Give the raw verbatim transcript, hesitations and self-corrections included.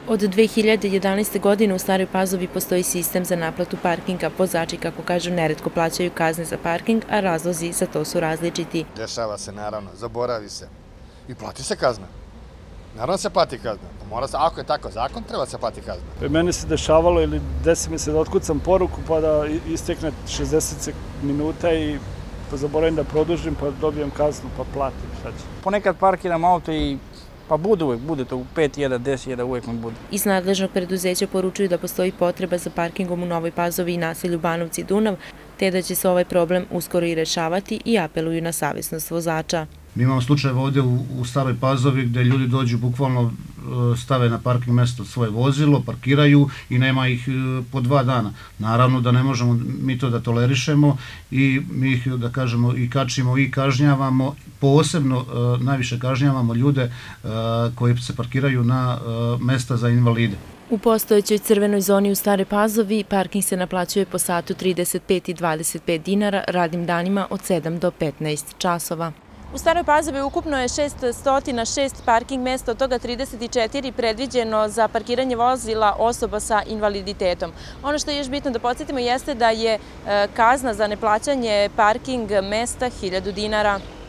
Od dve hiljade jedanaeste. godine u Staroj Pazovi postoji sistem za naplatu parkinga. Vozači, kako kažu, neretko plaćaju kazne za parking, a razlozi za to su različiti. Dešava se, naravno, zaboravi se i plati se kazna. Naravno se plati kazna. Mora se, ako je tako zakon, treba se plati kazna. Meni se dešavalo ili desi mi se da otkucam poruku pa da istekne šezdeset minuta i pa zaboravim da produžim pa dobijem kaznu pa platim. Šta će? Ponekad parkiram auto i pa bude uvek, bude to u pet hiljada, deset hiljada, uvek mi bude. Iz nadležnog preduzeća poručuju da postoji potreba za parkingom u Novoj Pazovi i naselju Banovci Dunav, te da će se ovaj problem uskoro i rešavati i apeluju na savesnost vozača. Mi imamo slučajeve ovdje u Staroj Pazovi gde ljudi dođu, bukvalno stave na parking mesto svoje vozilo, parkiraju i nema ih po dva dana. Naravno da ne možemo mi to da tolerišemo i mi ih, da kažemo, i kačimo i kažnjavamo, posebno najviše kažnjavamo ljude koji se parkiraju na mesta za invalide. U postojećoj crvenoj zoni u Staroj Pazovi parking se naplaćuje po satu trideset pet i dvadeset pet dinara, radnim danima od sedam do petnaest časova. U Staroj Pazovi ukupno je šeststo šest parking mesta, od toga trideset četiri predviđeno za parkiranje vozila osoba sa invaliditetom. Ono što je još bitno da podsjetimo jeste da je kazna za neplaćanje parking mesta hiljadu dinara.